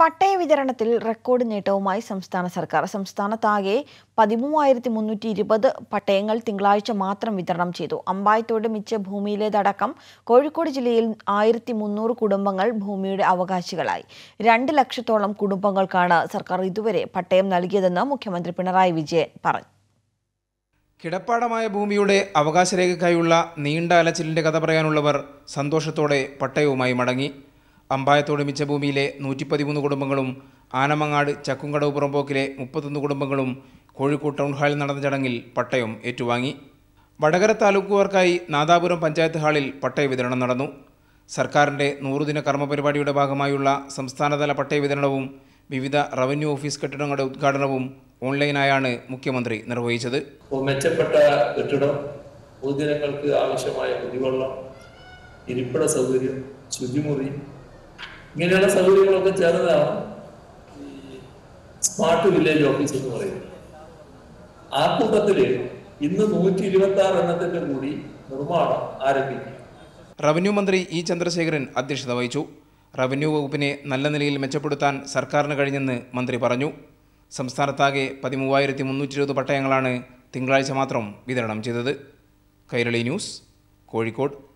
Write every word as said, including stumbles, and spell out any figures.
പട്ടയ വിതരണത്തിൽ റെക്കോർഡ് നേട്ടവുമായി സംസ്ഥാന സർക്കാർ. സംസ്ഥാനത്താകെ പതിമൂവായിരത്തി മുന്നൂറ്റി ഇരുപത് പട്ടയങ്ങൾ തിങ്കളാഴ്ച മാത്രം വിതരണം ചെയ്തു. അമ്പായത്തോട് മിച്ച ഭൂമിയിലേതടക്കം കോഴിക്കോട് ജില്ലയിൽ ആയിരത്തി മുന്നൂറ് കുടുംബങ്ങൾ ഭൂമിയുടെ അവകാശികളായി. രണ്ട് ലക്ഷത്തോളം കുടുംബങ്ങൾക്കാണ് സർക്കാർ ഇതുവരെ പട്ടയം നൽകിയതെന്ന് മുഖ്യമന്ത്രി പിണറായി വിജയൻ പറഞ്ഞു. കിടപ്പാടമായ ഭൂമിയുടെ അവകാശരേഖയ്ക്കായുള്ള നീണ്ട അലച്ചിലിന്റെ കഥ പറയാനുള്ളവർ സന്തോഷത്തോടെ പട്ടയവുമായി മടങ്ങി. അമ്പായത്തോട് മിച്ച ഭൂമിയിലെ നൂറ്റി പതിമൂന്ന് കുടുംബങ്ങളും ആനമങ്ങാട് ചക്കുംകടവ് പുറമ്പോക്കിലെ മുപ്പത്തൊന്ന് കുടുംബങ്ങളും കോഴിക്കോട് ടൗൺ ഹാളിൽ നടന്ന ചടങ്ങിൽ പട്ടയം ഏറ്റുവാങ്ങി. വടകര താലൂക്കുകാർക്കായി നാദാപുരം പഞ്ചായത്ത് ഹാളിൽ പട്ടയ വിതരണം നടന്നു. സർക്കാരിൻ്റെ നൂറുദിന കർമ്മപരിപാടിയുടെ ഭാഗമായുള്ള സംസ്ഥാനതല പട്ടയ വിതരണവും വിവിധ റവന്യൂ ഓഫീസ് കെട്ടിടങ്ങളുടെ ഉദ്ഘാടനവും ഓൺലൈനായാണ് മുഖ്യമന്ത്രി നിർവഹിച്ചത്. മെച്ചപ്പെട്ട കെട്ടിടം, പൊതുജനങ്ങൾക്ക് ആവശ്യമായ കുടിവെള്ളം, ഇരിപ്പിട സൗകര്യം, ശുചിമുറി, ഇങ്ങനെയുള്ള സൗകര്യങ്ങളൊക്കെ ചേർന്നതാണ് ഈ സ്മാർട്ട് വില്ലേജ് ഓഫീസ് എന്ന് പറയുന്നത്. ആ കൂട്ടത്തില് ഇന്ന് നൂറ്റി ഇരുപത്തി ആറ് എണ്ണത്തിന്റെ കൂടി നിർമ്മാണം ആരംഭിക്കും. റവന്യൂ മന്ത്രി ഇ ചന്ദ്രശേഖരൻ അധ്യക്ഷത വഹിച്ചു. റവന്യൂ വകുപ്പിനെ നല്ല നിലയിൽ മെച്ചപ്പെടുത്താൻ സർക്കാരിന് കഴിഞ്ഞെന്ന് മന്ത്രി പറഞ്ഞു. സംസ്ഥാനത്താകെ പതിമൂവായിരത്തി മുന്നൂറ്റി ഇരുപത് പട്ടയങ്ങളാണ് തിങ്കളാഴ്ച മാത്രം വിതരണം ചെയ്തത്. കൈരളി ന്യൂസ്, കോഴിക്കോട്.